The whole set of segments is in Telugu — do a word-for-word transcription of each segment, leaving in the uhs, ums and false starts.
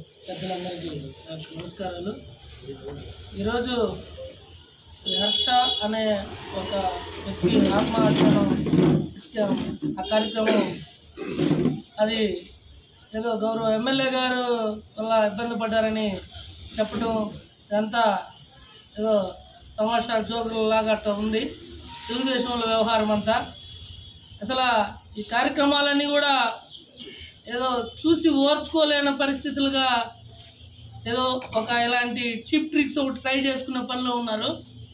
పెద్దలందరికీ నమస్కారాలు. ఈరోజు హర్ష అనే ఒక వ్యక్తి ఆత్మహత్యను ఆ కార్యక్రమం అది ఏదో గౌరవ ఎమ్మెల్యే గారు వల్ల ఇబ్బంది పడ్డారని చెప్పడం ఇదంతా ఏదో తమాషా జోకులలాగా అట్లా ఉంది తెలుగుదేశంలో వ్యవహారం అంతా. అసలు ఈ కార్యక్రమాలన్నీ కూడా ఏదో చూసి ఓర్చుకోలేని పరిస్థితులుగా ఏదో ఒక ఇలాంటి చీప్ ట్రిక్స్ ఒకటి ట్రై చేసుకునే పనిలో ఉన్నారు.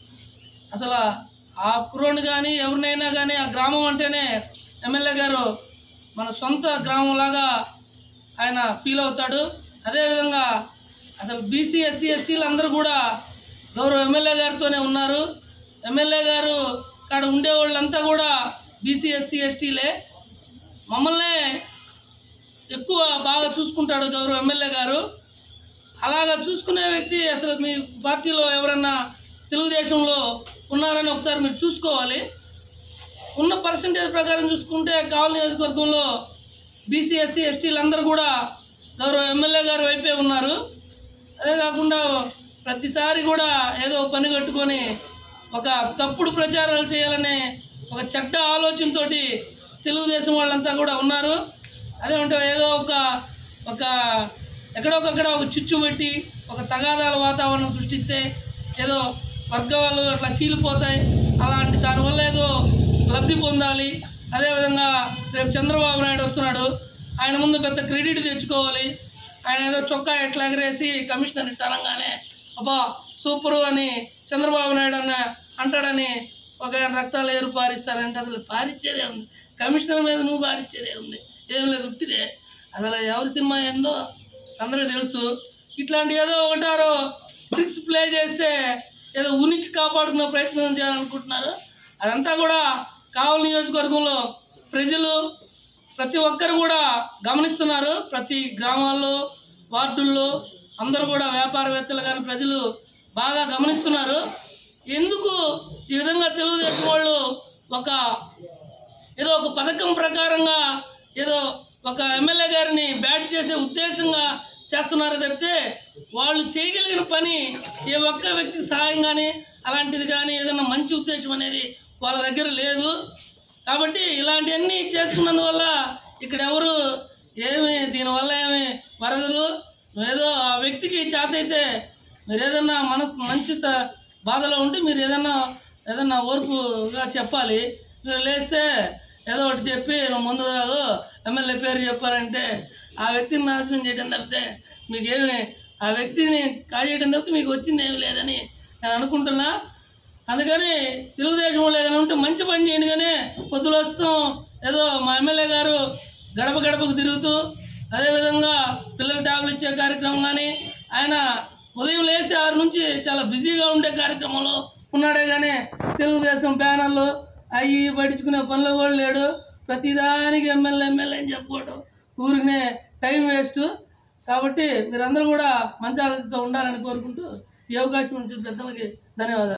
అసలు ఆ కుర్రోని కానీ ఎవరినైనా కానీ ఆ గ్రామం అంటేనే ఎమ్మెల్యే గారు మన సొంత గ్రామంలాగా ఆయన ఫీల్ అవుతాడు. అదేవిధంగా అసలు బీసీ ఎస్సీ ఎస్టీలు అందరూ కూడా గౌరవ ఎమ్మెల్యే గారితోనే ఉన్నారు. ఎమ్మెల్యే గారు కాడ ఉండేవాళ్ళంతా కూడా బీసీ ఎస్సీ ఎస్టీలే. మమ్మల్ని ఎక్కువ బాగా చూసుకుంటాడు గౌరవ ఎమ్మెల్యే గారు. అలాగా చూసుకునే వ్యక్తి అసలు మీ పార్టీలో ఎవరన్నా తెలుగుదేశంలో ఉన్నారని ఒకసారి మీరు చూసుకోవాలి. ఉన్న పర్సంటేజ్ ప్రకారం చూసుకుంటే కావలి నియోజకవర్గంలో బీసీ ఎస్సీ ఎస్టీలు అందరూ కూడా గౌరవ ఎమ్మెల్యే గారు వైపే ఉన్నారు. అదే కాకుండా ప్రతిసారి కూడా ఏదో పని కట్టుకొని ఒక తప్పుడు ప్రచారాలు చేయాలనే ఒక చెడ్డ ఆలోచనతో తెలుగుదేశం వాళ్ళంతా కూడా ఉన్నారు. అదేమంటే ఏదో ఒక ఒక ఎక్కడొకక్కడ ఒక చిచ్చు పెట్టి ఒక తగాదాల వాతావరణం సృష్టిస్తే ఏదో వర్గాలు అట్లా చీలిపోతాయి. అలాంటి దానివల్ల ఏదో లబ్ధి పొందాలి. అదేవిధంగా రేపు చంద్రబాబు నాయుడు వస్తున్నాడు, ఆయన ముందు పెద్ద క్రెడిట్ తెచ్చుకోవాలి. ఆయన ఏదో చొక్కా ఎట్లా ఎగరేసి కమిషనర్ ఇస్తానంగానే అబ్బా సూపరు అని చంద్రబాబు నాయుడు అన్న అంటాడని ఒక రక్తాలు ఏరు పారిస్తారంటే అసలు పారిచ్చేదే ఉంది. కమిషనర్ మీద నువ్వు పారిచ్చేదే ఉంది, ఏం లేదు ఉట్టిదే. అసలు ఎవరి సినిమా ఏందో అందరికీ తెలుసు. ఇట్లాంటి ఏదో ఒకటారో ట్రిక్స్ ప్లే చేస్తే ఏదో ఉనికి కాపాడుకునే ప్రయత్నం చేయాలనుకుంటున్నారు. అదంతా కూడా కావలి నియోజకవర్గంలో ప్రజలు ప్రతి ఒక్కరు కూడా గమనిస్తున్నారు. ప్రతి గ్రామాల్లో వార్డుల్లో అందరూ కూడా వ్యాపారవేత్తలు కానీ ప్రజలు బాగా గమనిస్తున్నారు. ఎందుకు ఈ విధంగా తెలుగుదేశం వాళ్ళు ఒక ఏదో ఒక పథకం ప్రకారంగా ఏదో ఒక ఎమ్మెల్యే గారిని బ్యాట్ చేసే ఉద్దేశంగా చేస్తున్నారో తప్పితే వాళ్ళు చేయగలిగిన పని ఏ ఒక్క వ్యక్తికి సహాయం కానీ అలాంటిది కానీ ఏదైనా మంచి ఉద్దేశం అనేది వాళ్ళ దగ్గర లేదు. కాబట్టి ఇలాంటివన్నీ చేసుకున్నందువల్ల ఇక్కడ ఎవరు ఏమి దీనివల్ల ఏమి వరగదు. ఏదో ఆ వ్యక్తికి చేత అయితే మీరు ఏదన్నా మనసు మంచి బాధలో ఉంటే మీరు ఏదన్నా ఏదన్నా ఓర్పుగా చెప్పాలి. మీరు లేస్తే ఏదో ఒకటి చెప్పి నువ్వు ముందు కాదు ఎమ్మెల్యే పేరు చెప్పారంటే ఆ వ్యక్తిని నాశనం చేయడం తప్పితే మీకేమి ఆ వ్యక్తిని కాజేయడం తప్పితే మీకు వచ్చింది ఏమి లేదని నేను అనుకుంటున్నా. అందుకని తెలుగుదేశం వాళ్ళు ఏదైనా ఉంటే మంచి పని చేయండి. కానీ పొద్దులు వస్తాం ఏదో మా ఎమ్మెల్యే గారు గడప గడపకు తిరుగుతూ అదేవిధంగా పిల్లల ట్యాబ్లు ఇచ్చే కార్యక్రమం కానీ ఆయన ఉదయం లేచి ఆరు నుంచి చాలా బిజీగా ఉండే కార్యక్రమంలో ఉన్నాడే కానీ తెలుగుదేశం బ్యానర్లు అవి పట్టించుకునే పనిలో కూడా లేడు. ప్రతిదానికి ఎమ్మెల్యే ఎమ్మెల్యే అని చెప్పుకోవడం ఊరినే టైం వేస్ట్. కాబట్టి మీరందరూ కూడా మంచి ఆలోచనతో ఉండాలని కోరుకుంటూ ఈ అవకాశం నుంచి పెద్దలకి ధన్యవాదాలు.